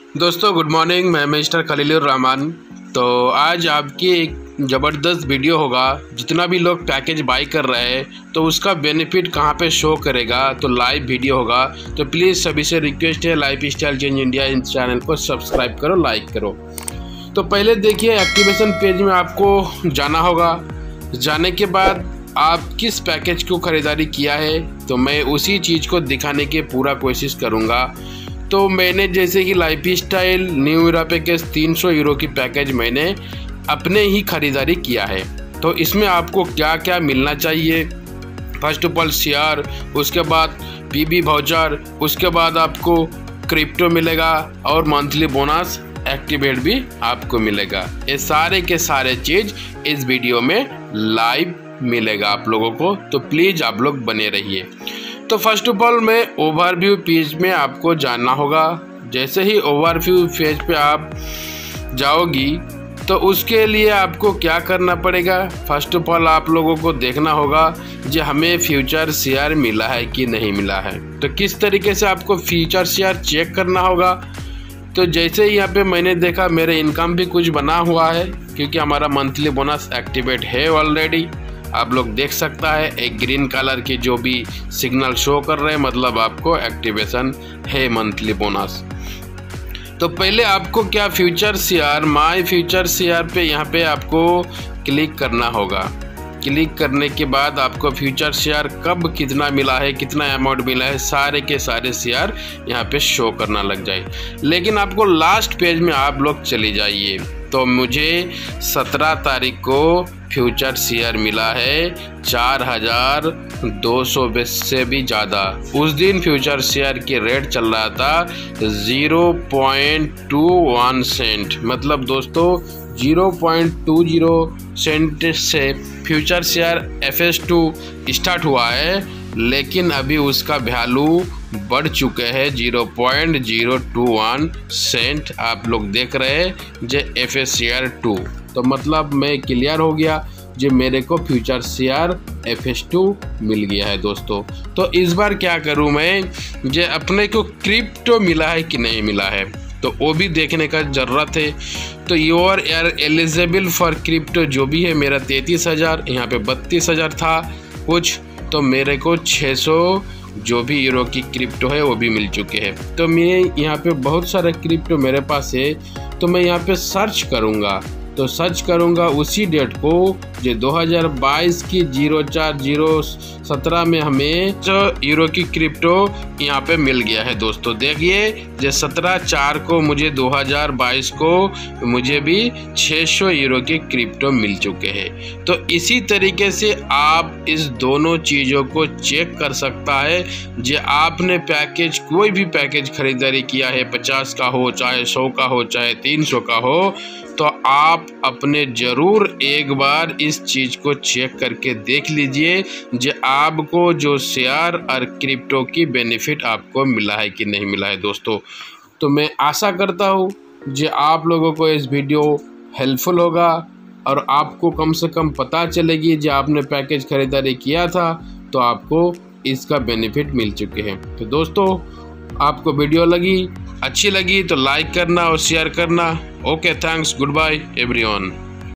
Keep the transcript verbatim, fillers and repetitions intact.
दोस्तों good morning, मैं mister Khalilur Rahman. तो आज आपकी एक ज़बरदस्त वीडियो होगा। जितना भी लोग पैकेज बाई कर रहे हैं तो उसका बेनिफिट कहाँ पे शो करेगा, तो लाइव वीडियो होगा। तो प्लीज़ सभी से रिक्वेस्ट है, लाइफ स्टाइल चेंज इंडिया इस चैनल को सब्सक्राइब करो, लाइक करो। तो पहले देखिए, एक्टिवेशन पेज में आपको जाना होगा। जाने के बाद आप किस पैकेज को ख़रीदारी किया है, तो मैं उसी चीज़ को दिखाने की पूरा कोशिश करूँगा। तो मैंने जैसे कि lifestyle new era package तीन सौ यूरो की पैकेज मैंने अपने ही ख़रीदारी किया है। तो इसमें आपको क्या क्या मिलना चाहिए, फर्स्ट ऑफ ऑल शेयर, उसके बाद पीबी वाउचर, उसके बाद आपको क्रिप्टो मिलेगा और मंथली बोनस एक्टिवेट भी आपको मिलेगा। ये सारे के सारे चीज़ इस वीडियो में लाइव मिलेगा आप लोगों को, तो प्लीज़ आप लोग बने रहिए। तो फर्स्ट ऑफ ऑल मैं ओवरव्यू पेज में आपको जानना होगा। जैसे ही ओवरव्यू पेज पे आप जाओगी तो उसके लिए आपको क्या करना पड़ेगा, फर्स्ट ऑफ ऑल आप लोगों को देखना होगा जो हमें फ्यूचर शेयर मिला है कि नहीं मिला है। तो किस तरीके से आपको फ्यूचर शेयर चेक करना होगा, तो जैसे ही यहाँ पे मैंने देखा मेरे इनकम भी कुछ बना हुआ है, क्योंकि हमारा मंथली बोनस एक्टिवेट है ऑलरेडी। आप लोग देख सकता है एक ग्रीन कलर की जो भी सिग्नल शो कर रहे हैं, मतलब आपको एक्टिवेशन है मंथली बोनस। तो पहले आपको क्या future share, my future share पे यहाँ पे आपको क्लिक करना होगा। क्लिक करने के बाद आपको फ्यूचर शेयर कब कितना मिला है, कितना अमाउंट मिला है, सारे के सारे शेयर यहाँ पे शो करना लग जाए। लेकिन आपको लास्ट पेज में आप लोग चले जाइए। तो मुझे सत्रह तारीख को फ्यूचर शेयर मिला है चार हज़ार दो सौ से भी ज़्यादा। उस दिन फ्यूचर शेयर की रेट चल रहा था zero point two one cent, मतलब दोस्तों zero point two zero cent से future share F S two start हुआ है, लेकिन अभी उसका वैल्यू बढ़ चुके हैं zero point zero two one cent. आप लोग देख रहे हैं जो एफ एस शेयर टू, तो मतलब मैं क्लियर हो गया जो मेरे को future share F S two मिल गया है दोस्तों। तो इस बार क्या करूं मैं, जो अपने को क्रिप्टो मिला है कि नहीं मिला है, तो वो भी देखने का ज़रूरत है। तो you are eligible for crypto जो भी है, मेरा तैंतीस हज़ार, यहाँ पे बत्तीस हज़ार था कुछ, तो मेरे को छः सौ जो भी यूरो की क्रिप्टो है वो भी मिल चुके हैं। तो मैं यहाँ पे बहुत सारे क्रिप्टो मेरे पास है, तो मैं यहाँ पे सर्च करूँगा। तो सर्च करूँगा उसी डेट को जो दो हज़ार बाईस की जीरो चार जीरो सत्रह में हमें जो यूरो की क्रिप्टो यहाँ पे मिल गया है दोस्तों। देखिए जो सत्रह चार को मुझे दो हज़ार बाईस को मुझे भी छः सौ यूरो की क्रिप्टो मिल चुके हैं। तो इसी तरीके से आप इस दोनों चीज़ों को चेक कर सकता है। जो आपने पैकेज कोई भी पैकेज खरीदारी किया है, पचास का हो, चाहे सौ का हो, चाहे तीन सौ का हो, तो आप अपने ज़रूर एक बार इस चीज़ को चेक करके देख लीजिए जो आपको जो शेयर और क्रिप्टो की बेनिफिट आपको मिला है कि नहीं मिला है दोस्तों। तो मैं आशा करता हूँ जो आप लोगों को इस वीडियो हेल्पफुल होगा और आपको कम से कम पता चलेगी जो आपने पैकेज खरीदारी किया था तो आपको इसका बेनिफिट मिल चुके हैं। तो दोस्तों आपको वीडियो लगी अच्छी लगी तो लाइक करना और शेयर करना। Okay, thanks, goodbye everyone.